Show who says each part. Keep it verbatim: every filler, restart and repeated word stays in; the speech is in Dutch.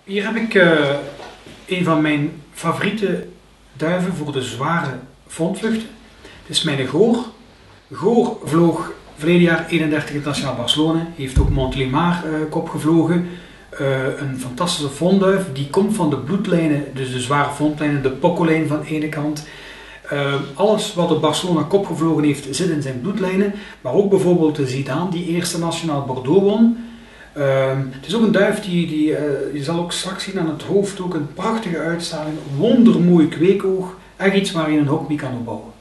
Speaker 1: Hier heb ik uh, een van mijn favoriete duiven voor de zware vondvluchten. Het is mijn Goor. Goor vloog verleden jaar eenendertig internationaal Barcelona, heeft ook Montélimar uh, kop gevlogen. Uh, een fantastische vondduif, die komt van de bloedlijnen, dus de zware vondlijnen, de Poccolijn van de ene kant. Uh, alles wat op Barcelona kop gevlogen heeft, zit in zijn bloedlijnen. Maar ook bijvoorbeeld de Zidane, die eerste nationaal Bordeaux won. Uh, het is ook een duif die, die uh, je zal ook straks zien aan het hoofd ook een prachtige uitstraling, wondermooi kweekoog, echt iets waar je een hok mee kan opbouwen.